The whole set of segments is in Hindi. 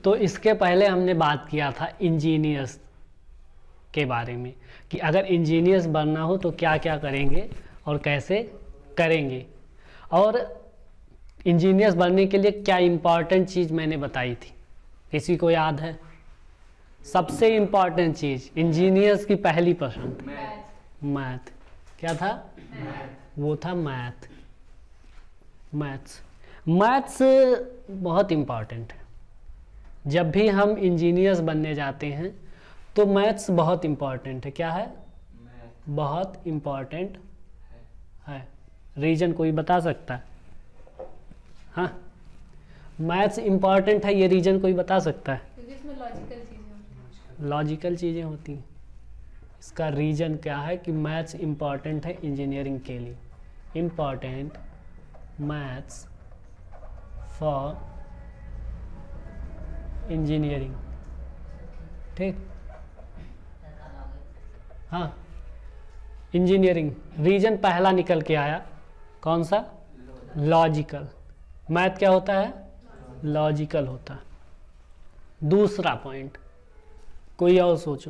तो इसके पहले हमने बात किया था इंजीनियर्स के बारे में कि अगर इंजीनियर्स बनना हो तो क्या क्या करेंगे और कैसे करेंगे, और इंजीनियर्स बनने के लिए क्या इम्पॉर्टेंट चीज़ मैंने बताई थी, किसी को याद है? सबसे इम्पॉर्टेंट चीज़ इंजीनियर्स की पहली पसंद मैथ। क्या था? वो था मैथ। मैथ्स बहुत इम्पॉर्टेंट है। जब भी हम इंजीनियर्स बनने जाते हैं तो मैथ्स बहुत इम्पॉर्टेंट है। क्या है? बहुत इम्पॉर्टेंट है। रीजन कोई बता सकता है? हाँ, मैथ्स इम्पॉर्टेंट है, ये रीजन कोई बता सकता है? क्योंकि इसमें लॉजिकल चीज़ें होती हैं। इसका रीजन क्या है कि मैथ्स इम्पॉर्टेंट है इंजीनियरिंग के लिए। Important maths for engineering. ठीक, हाँ, इंजीनियरिंग रीजन पहला निकल के आया। कौन सा? लॉजिकल। मैथ क्या होता है? लॉजिकल होता है। दूसरा पॉइंट कोई और सोचो।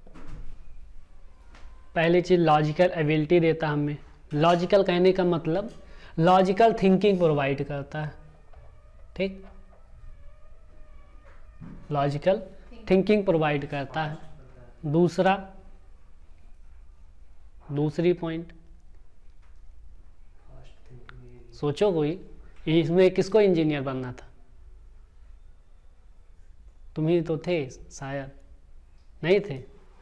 पहली चीज लॉजिकल एबिलिटी देता हमें। लॉजिकल कहने का मतलब लॉजिकल थिंकिंग प्रोवाइड करता है। ठीक, लॉजिकल थिंकिंग प्रोवाइड करता है। दूसरी पॉइंट सोचो कोई, इसमें किसको इंजीनियर बनना था? तुम ही तो थे शायद, नहीं थे?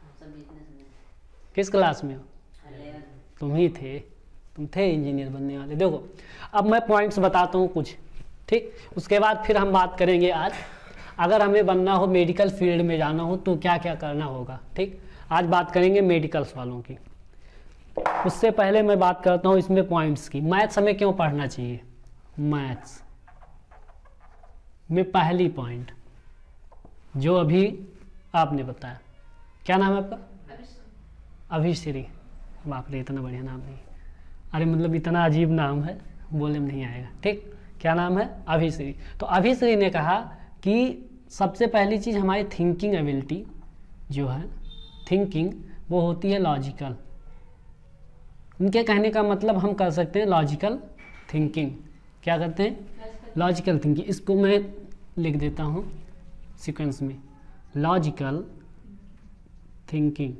किस क्लास में हो? तुम ही थे, तुम थे इंजीनियर बनने वाले। देखो अब मैं पॉइंट्स बताता हूँ कुछ, ठीक, उसके बाद फिर हम बात करेंगे आज अगर हमें बनना हो, मेडिकल फील्ड में जाना हो तो क्या क्या करना होगा। ठीक, आज बात करेंगे मेडिकल्स वालों की। उससे पहले मैं बात करता हूँ इसमें पॉइंट्स की। मैथ्स हमें क्यों पढ़ना चाहिए? मैथ्स में पहली पॉइंट जो अभी आपने बताया, क्या नाम है आपका? अभिश्री। बाप रे, इतना बढ़िया नाम नहीं। अरे मतलब इतना अजीब नाम है, बोलने में नहीं आएगा। ठीक, क्या नाम है? अभिश्री। तो अभिश्री ने कहा कि सबसे पहली चीज़ हमारी थिंकिंग एबिलिटी जो है, थिंकिंग, वो होती है लॉजिकल। उनके कहने का मतलब हम कर सकते हैं लॉजिकल थिंकिंग। क्या करते हैं? Logical thinking. इसको मैं लिख देता हूँ सीक्वेंस में, लॉजिकल थिंकिंग,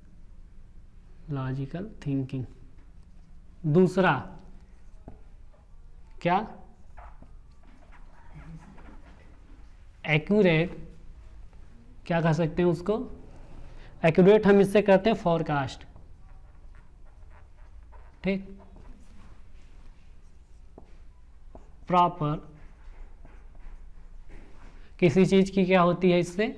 लॉजिकल थिंकिंग। दूसरा क्या? एक्यूरेट। क्या कह सकते हैं उसको? एक्यूरेट हम इससे करते हैं फॉरकास्ट। ठीक, प्रॉपर। किसी चीज की क्या होती है इससे?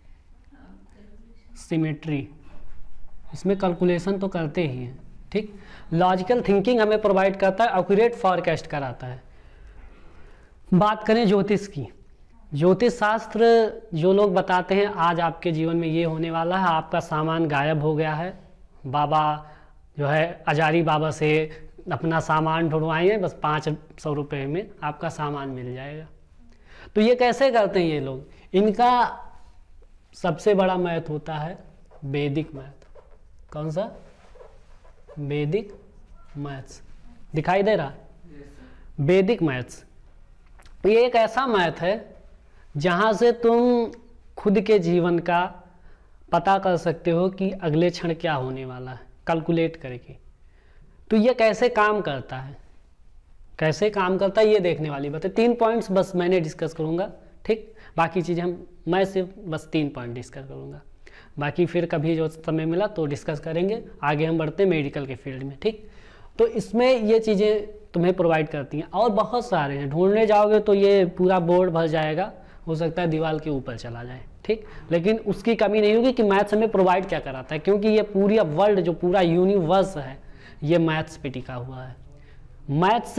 सिमेट्री। इसमें कैलकुलेशन तो करते ही हैं। ठीक, लॉजिकल थिंकिंग हमें प्रोवाइड करता है, एक्यूरेट फॉरकास्ट कराता है। बात करें ज्योतिष की, ज्योतिष शास्त्र जो लोग बताते हैं आज आपके जीवन में ये होने वाला है, आपका सामान गायब हो गया है, बाबा जो है अजारी बाबा से अपना सामान ढूंढवाएंगे, बस 500 रुपये में आपका सामान मिल जाएगा। तो ये कैसे करते हैं ये लोग? इनका सबसे बड़ा मैथ होता है वैदिक मैथ। कौन सा? वैदिक मैथ्स। दिखाई दे रहा? वैदिक मैथ्स। ये एक ऐसा मैथ है जहाँ से तुम खुद के जीवन का पता कर सकते हो कि अगले क्षण क्या होने वाला है, कैलकुलेट करके। तो ये कैसे काम करता है, कैसे काम करता है ये देखने वाली बात है। 3 पॉइंट्स बस मैंने डिस्कस करूँगा। ठीक, बाकी चीज़ें मैं सिर्फ बस 3 पॉइंट डिस्कस करूँगा, बाकी फिर कभी जो समय मिला तो डिस्कस करेंगे। आगे हम बढ़ते हैं मेडिकल के फील्ड में। ठीक, तो इसमें ये चीज़ें तुम्हें प्रोवाइड करती हैं और बहुत सारे हैं। ढूंढने जाओगे तो ये पूरा बोर्ड भर जाएगा, हो सकता है दीवार के ऊपर चला जाए। ठीक, लेकिन उसकी कमी नहीं होगी कि मैथ्स हमें प्रोवाइड क्या कराता है, क्योंकि ये पूरी वर्ल्ड जो पूरा यूनिवर्स है ये मैथ्स पे टिका हुआ है। मैथ्स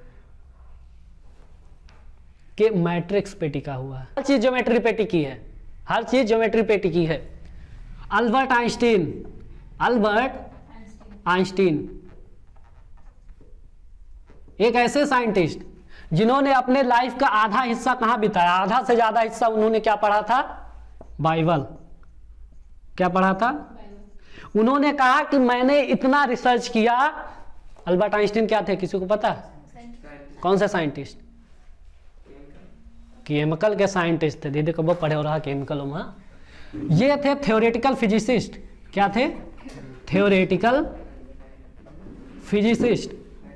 के मैट्रिक्स पे टिका हुआ है। हर चीज ज्योमेट्री पे टिकी है, हर चीज ज्योमेट्री पे टिकी है। अल्बर्ट आइंस्टीन एक ऐसे साइंटिस्ट जिन्होंने अपने लाइफ का आधा हिस्सा कहाँ बिताया, आधा से ज्यादा हिस्सा उन्होंने क्या पढ़ा था, बाइबल। क्या पढ़ा था? उन्होंने कहा कि मैंने इतना रिसर्च किया। अल्बर्ट आइंस्टीन क्या थे, किसी को पता? कौन से साइंटिस्ट? केमिकल के साइंटिस्ट थे। दीदी कब पढ़े हो रहा केमिकल वहां। ये थे थ्योरेटिकल फिजिसिस्ट। क्या थे? Theoretical physicist.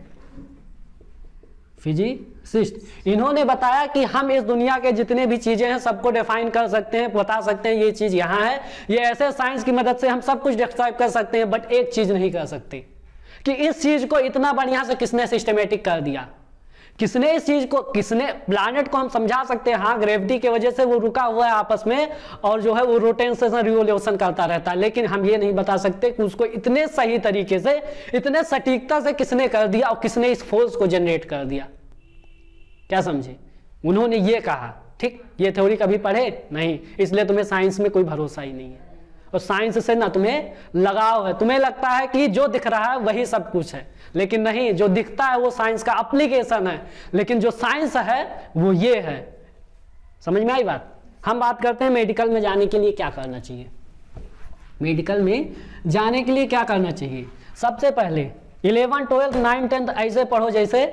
इन्होंने बताया कि हम इस दुनिया के जितने भी चीजें हैं सबको डिफाइन कर सकते हैं, बता सकते हैं ये चीज यहाँ है। ये ऐसे साइंस की मदद से हम सब कुछ डिस्क्राइब कर सकते हैं, बट एक चीज नहीं कर सकते कि इस चीज को इतना बढ़िया से किसने सिस्टमेटिक कर दिया, किसने इस चीज को, किसने प्लैनेट को हम समझा सकते हैं, हाँ ग्रेविटी की वजह से वो रुका हुआ है आपस में और जो है वो रोटेशन रिवोल्यूशन करता रहता है, लेकिन हम ये नहीं बता सकते कि उसको इतने सही तरीके से, इतने सटीकता से किसने कर दिया और किसने इस फोर्स को जनरेट कर दिया। क्या समझे? उन्होंने ये कहा। ठीक, ये थ्योरी कभी पढ़े नहीं, इसलिए तुम्हें साइंस में कोई भरोसा ही नहीं है और साइंस से ना तुम्हें लगाव है। तुम्हें लगता है कि जो दिख रहा है वही सब कुछ है, लेकिन नहीं, जो दिखता है वो साइंस का एप्लीकेशन है, लेकिन जो साइंस है वो ये है। समझ में आई बात? हम बात करते हैं मेडिकल में जाने के लिए क्या करना चाहिए। मेडिकल में जाने के लिए क्या करना चाहिए? सबसे पहले 11, 12, 9, 10 ऐसे पढ़ो जैसे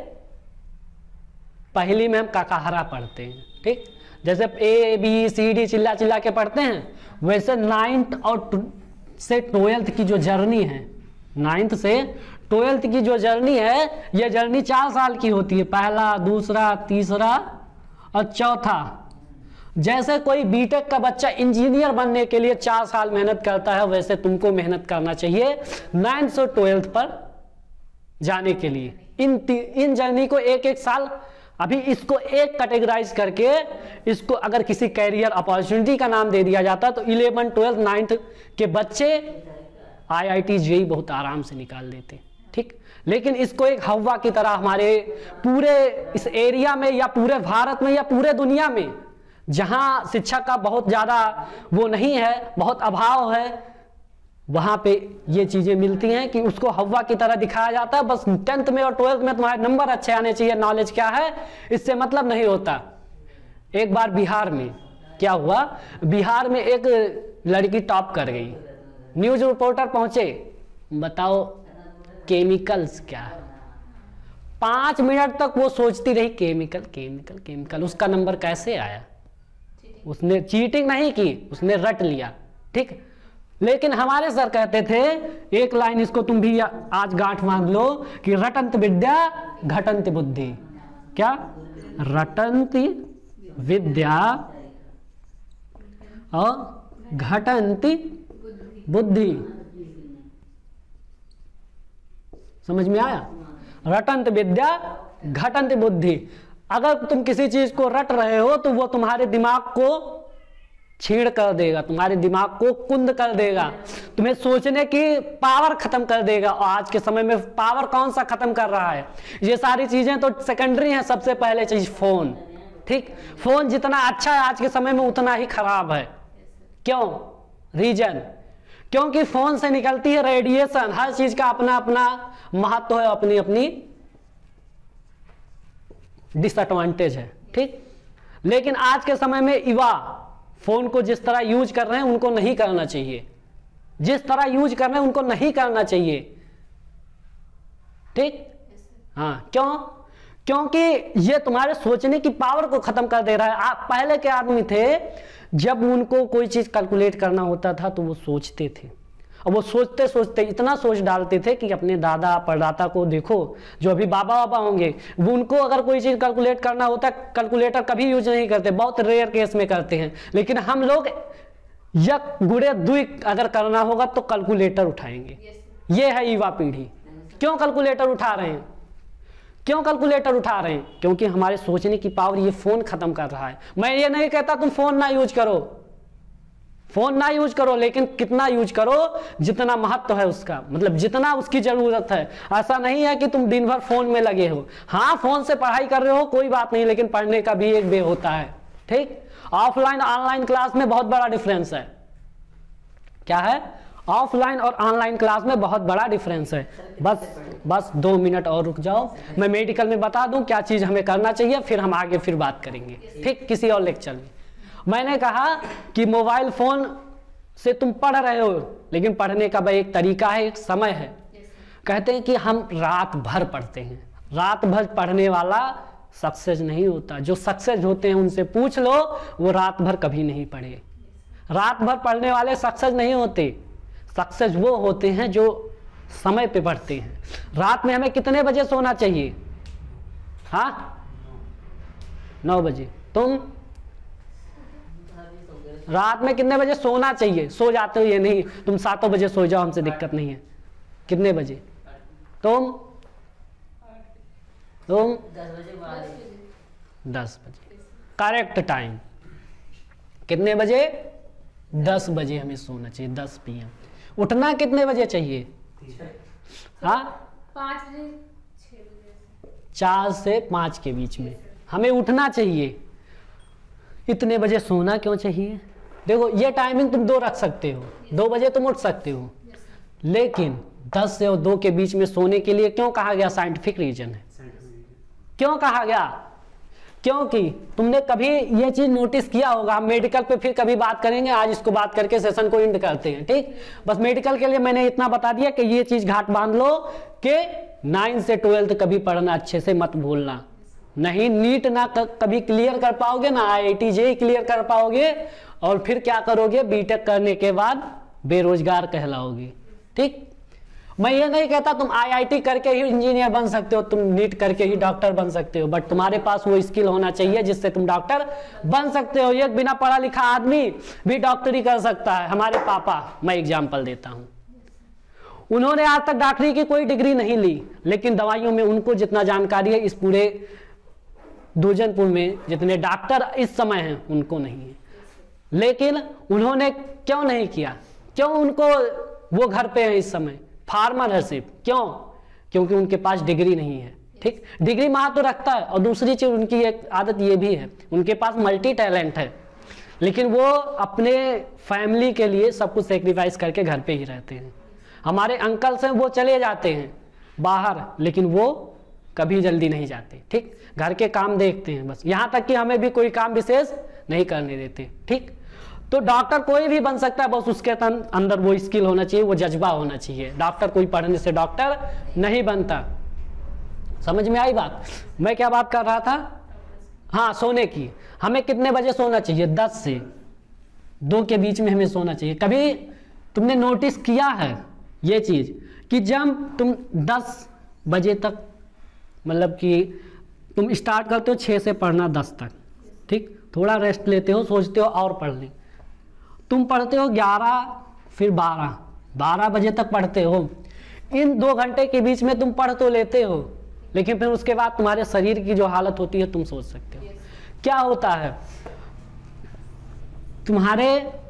पहली में हम काकाहारा पढ़ते हैं। ठीक, जैसे ABCD चिल्ला चिल्ला के पढ़ते हैं, वैसे 9th और से 12th की जो जर्नी है, 9th से 12th की जो जर्नी है, ये जर्नी 4 साल की होती है। पहला, दूसरा, तीसरा और चौथा। जैसे कोई बीटेक का बच्चा इंजीनियर बनने के लिए 4 साल मेहनत करता है, वैसे तुमको मेहनत करना चाहिए 9th से 12th पर जाने के लिए। इन जर्नी को एक साल, अभी इसको एक कैटेगराइज करके इसको अगर किसी कैरियर अपॉर्चुनिटी का नाम दे दिया जाता तो 11, 12, 9th के बच्चे IIT JEE बहुत आराम से निकाल देते। ठीक, लेकिन इसको एक हवा की तरह हमारे पूरे इस एरिया में या पूरे भारत में या पूरे दुनिया में जहां शिक्षा का बहुत ज्यादा वो नहीं है, बहुत अभाव है, वहां पे ये चीजें मिलती हैं कि उसको हवा की तरह दिखाया जाता है। बस 10th में और 12th में तुम्हारे नंबर अच्छे आने चाहिए, नॉलेज क्या है इससे मतलब नहीं होता। एक बार बिहार में क्या हुआ, बिहार में एक लड़की टॉप कर गई, न्यूज रिपोर्टर पहुंचे, बताओ केमिकल्स क्या है। 5 मिनट तक वो सोचती रही केमिकल केमिकल केमिकल, उसका नंबर कैसे आया? उसने चीटिंग नहीं की, उसने रट लिया। ठीक, लेकिन हमारे सर कहते थे एक लाइन, इसको तुम भी आज गांठ मान लो कि रटंत विद्या घटंत बुद्धि। क्या? रटंत विद्या और घटंत बुद्धि। समझ में आया? रटंत विद्या घटंत बुद्धि। अगर तुम किसी चीज को रट रहे हो तो वो तुम्हारे दिमाग को छीड़ कर देगा, तुम्हारे दिमाग को कुंद कर देगा, तुम्हें सोचने की पावर खत्म कर देगा। और आज के समय में पावर कौन सा खत्म कर रहा है? ये सारी चीजें तो सेकेंडरी हैं, सबसे पहले चीज फोन। ठीक, फोन जितना अच्छा है आज के समय में उतना ही खराब है। क्यों? रीजन, क्योंकि फोन से निकलती है रेडिएशन। हर चीज का अपना अपना महत्व है, अपनी अपनी डिसएडवांटेज है। ठीक, लेकिन आज के समय में युवा फोन को जिस तरह यूज कर रहे हैं उनको नहीं करना चाहिए, जिस तरह यूज कर रहे हैं उनको नहीं करना चाहिए। ठीक, हाँ, क्यों? क्योंकि ये तुम्हारे सोचने की पावर को खत्म कर दे रहा है। आप पहले के आदमी थे, जब उनको कोई चीज कैलकुलेट करना होता था तो वो सोचते थे, और वो सोचते सोचते इतना सोच डालते थे कि अपने दादा परदादा को देखो, जो अभी बाबा बाबा होंगे, वो उनको अगर कोई चीज कैलकुलेट करना होता है, कैलकुलेटर कभी यूज नहीं करते, बहुत रेयर केस में करते हैं। लेकिन हम लोग यक गुड़े दुई अगर करना होगा तो कैलकुलेटर उठाएंगे। ये है युवा पीढ़ी। क्यों कैलकुलेटर उठा रहे हैं? क्यों कैलकुलेटर उठा रहे हैं? क्योंकि हमारे सोचने की पावर ये फोन खत्म कर रहा है। मैं ये नहीं कहता तुम फोन ना यूज करो, फोन ना यूज करो, लेकिन कितना यूज करो जितना महत्व है उसका, मतलब जितना उसकी जरूरत है। ऐसा नहीं है कि तुम दिन भर फोन में लगे हो। हाँ, फोन से पढ़ाई कर रहे हो कोई बात नहीं, लेकिन पढ़ने का भी एक वे होता है। ठीक, ऑफलाइन ऑनलाइन क्लास में बहुत बड़ा डिफरेंस है। क्या है? ऑफलाइन और ऑनलाइन क्लास में बहुत बड़ा डिफरेंस है। बस 2 मिनट और रुक जाओ, मैं मेडिकल में बता दूं क्या चीज़ हमें करना चाहिए, फिर हम आगे फिर बात करेंगे, ठीक, किसी और लेक्चर में। मैंने कहा कि मोबाइल फ़ोन से तुम पढ़ रहे हो, लेकिन पढ़ने का भाई एक तरीका है, एक समय है। कहते हैं कि हम रात भर पढ़ते हैं, रात भर पढ़ने वाला सक्सेस नहीं होता। जो सक्सेस होते हैं उनसे पूछ लो, वो रात भर कभी नहीं पढ़े। रात भर पढ़ने वाले सक्सेस नहीं होते। सक्सेस वो होते हैं जो समय पे पढ़ते हैं। रात में हमें कितने बजे सोना चाहिए? हाँ, 9 बजे। तुम रात में कितने बजे सोना चाहिए? सो जाते हो ये नहीं, तुम 7 बजे सो जाओ, हमसे दिक्कत नहीं है। कितने बजे? तुम 10 बजे करेक्ट टाइम। कितने बजे? 10 बजे हमें सोना चाहिए, 10 PM। उठना कितने बजे चाहिए? हाँ, 4 से 5 के बीच में हमें उठना चाहिए। इतने बजे सोना क्यों चाहिए? देखो, ये टाइमिंग तुम 2 रख सकते हो, 2 बजे तुम उठ सकते हो, लेकिन 10 से और 2 के बीच में सोने के लिए क्यों कहा गया? साइंटिफिक रीजन है। क्यों कहा गया? क्योंकि तुमने कभी ये चीज नोटिस किया होगा, हम मेडिकल पे फिर कभी बात करेंगे, आज इसको बात करके सेशन को एंड करते हैं, ठीक। बस मेडिकल के लिए मैंने इतना बता दिया कि ये चीज घाट बांध लो कि 9 से 12 कभी पढ़ना अच्छे से मत भूलना। नहीं, नीट ना कभी क्लियर कर पाओगे, ना IIT JEE क्लियर कर पाओगे, और फिर क्या करोगे? बीटेक करने के बाद बेरोजगार कहलाओगे, ठीक। मैं ये नहीं कहता तुम IIT करके ही इंजीनियर बन सकते हो, तुम नीट करके ही डॉक्टर बन सकते हो, बट तुम्हारे पास वो स्किल होना चाहिए जिससे तुम डॉक्टर बन सकते हो। एक बिना पढ़ा लिखा आदमी भी डॉक्टरी कर सकता है। हमारे पापा, मैं एग्जांपल देता हूँ, उन्होंने आज तक डॉक्टरी की कोई डिग्री नहीं ली, लेकिन दवाइयों में उनको जितना जानकारी है इस पूरे दूजनपुर में जितने डॉक्टर इस समय हैं उनको नहीं है। लेकिन उन्होंने क्यों नहीं किया? क्यों उनको वो घर पे है इस समय फार्मरशिप? क्यों? क्योंकि उनके पास डिग्री नहीं है, ठीक। डिग्री माँ तो रखता है, और दूसरी चीज उनकी एक आदत ये भी है, उनके पास मल्टी टैलेंट है, लेकिन वो अपने फैमिली के लिए सब कुछ सेक्रीफाइस करके घर पे ही रहते हैं। हमारे अंकल से वो चले जाते हैं बाहर, लेकिन वो कभी जल्दी नहीं जाते, ठीक। घर के काम देखते हैं बस, यहाँ तक कि हमें भी कोई काम विशेष नहीं करने देते, ठीक। तो डॉक्टर कोई भी बन सकता है, बस उसके अंदर वो स्किल होना चाहिए, वो जज्बा होना चाहिए। डॉक्टर कोई पढ़ने से डॉक्टर नहीं बनता। समझ में आई बात? मैं क्या बात कर रहा था? हाँ, सोने की। हमें कितने बजे सोना चाहिए? 10 से 2 के बीच में हमें सोना चाहिए। कभी तुमने नोटिस किया है ये चीज कि जब तुम 10 बजे तक, मतलब कि तुम स्टार्ट करते हो 6 से पढ़ना 10 तक, ठीक, थोड़ा रेस्ट लेते हो, सोचते हो और पढ़ लें, तुम पढ़ते हो 11 फिर 12 बजे तक पढ़ते हो। इन 2 घंटे के बीच में तुम पढ़ तो लेते हो, लेकिन फिर उसके बाद तुम्हारे शरीर की जो हालत होती है तुम सोच सकते हो क्या होता है। तुम्हारे,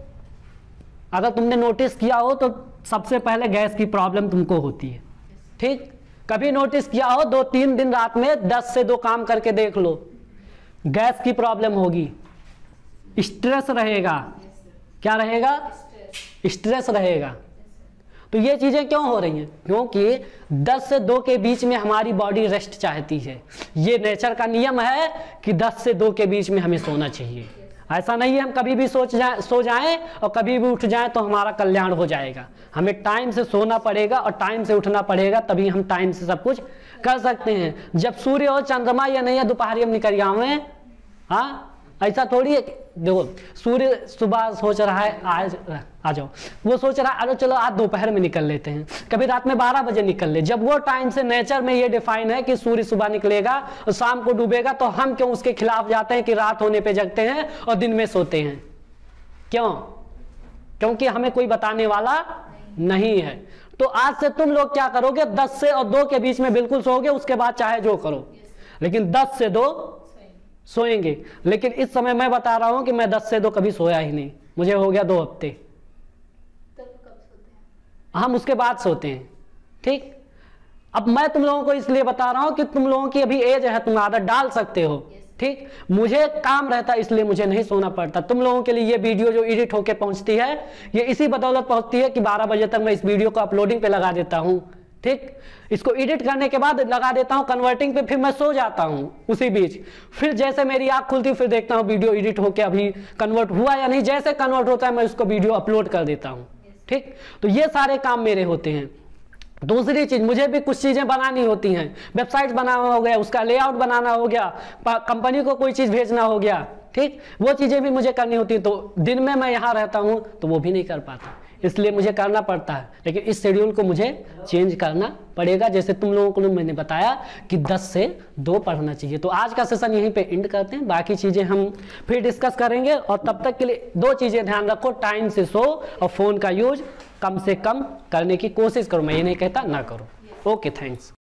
अगर तुमने नोटिस किया हो तो सबसे पहले गैस की प्रॉब्लम तुमको होती है, ठीक। कभी नोटिस किया हो 2-3 दिन रात में 10 से 2 काम करके देख लो, गैस की प्रॉब्लम होगी, स्ट्रेस रहेगा। क्या रहेगा? स्ट्रेस रहेगा। तो ये चीजें क्यों हो रही हैं? क्योंकि 10 से 2 के बीच में हमारी बॉडी रेस्ट चाहती है। ये नेचर का नियम है कि 10 से 2 के बीच में हमें सोना चाहिए। ऐसा नहीं है हम कभी भी सो जाएं और कभी भी उठ जाएं तो हमारा कल्याण हो जाएगा। हमें टाइम से सोना पड़ेगा और टाइम से उठना पड़ेगा, तभी हम टाइम से सब कुछ कर सकते हैं। जब सूर्य और चंद्रमा या नहीं है दोपहर में निकल आवे, हाँ, ऐसा थोड़ी है। देखो, सूर्य सुबह सोच रहा है आज आ जाओ, वो सोच रहा है अरे चलो आज दोपहर में निकल लेते हैं, कभी रात में 12 बजे निकल ले। जब वो टाइम से नेचर में ये डिफाइन है कि सूर्य सुबह निकलेगा और शाम को डूबेगा, तो हम क्यों उसके खिलाफ जाते हैं कि रात होने पे जगते हैं और दिन में सोते हैं? क्यों? क्योंकि हमें कोई बताने वाला नहीं है। तो आज से तुम लोग क्या करोगे? 10 से और 2 के बीच में बिल्कुल सोओगे, उसके बाद चाहे जो करो, लेकिन 10 से 2 सोएंगे। लेकिन इस समय मैं बता रहा हूं कि मैं 10 से 2 कभी सोया ही नहीं, मुझे हो गया 2 हफ्ते। तब कब सोते हैं? हम उसके बाद सोते हैं, ठीक। अब मैं तुम लोगों को इसलिए बता रहा हूं कि तुम लोगों की अभी एज है, तुम आदत डाल सकते हो, ठीक, मुझे काम रहता इसलिए मुझे नहीं सोना पड़ता। तुम लोगों के लिए ये वीडियो जो एडिट होके पहुंचती है, ये इसी बदौलत पहुंचती है कि 12 बजे तक मैं इस वीडियो को अपलोडिंग पे लगा देता हूं। ठीक, इसको एडिट करने के बाद लगा देता हूं कन्वर्टिंग पे, फिर मैं सो जाता हूं उसी बीच। फिर जैसे मेरी आंख खुलती फिर देखता हूं वीडियो एडिट होके अभी कन्वर्ट हुआ या नहीं, जैसे कन्वर्ट होता है मैं उसको वीडियो अपलोड कर देता हूं। ठीक, तो ये सारे काम मेरे होते हैं। दूसरी चीज, मुझे भी कुछ चीजें बनानी होती हैं, वेबसाइट बनाना हो गया, उसका लेआउट बनाना हो गया, कंपनी को कोई चीज भेजना हो गया, ठीक, वो चीजें भी मुझे करनी होती है। तो दिन में मैं यहाँ रहता हूँ तो वो भी नहीं कर पाता, इसलिए मुझे करना पड़ता है। लेकिन इस शेड्यूल को मुझे चेंज करना पड़ेगा। जैसे तुम लोगों को मैंने बताया कि 10 से 2 पढ़ना चाहिए। तो आज का सेशन यहीं पे एंड करते हैं, बाकी चीजें हम फिर डिस्कस करेंगे। और तब तक के लिए 2 चीजें ध्यान रखो, टाइम से सो और फोन का यूज कम से कम करने की कोशिश करो। मैं ये नहीं कहता ना करो। Okay, thanks.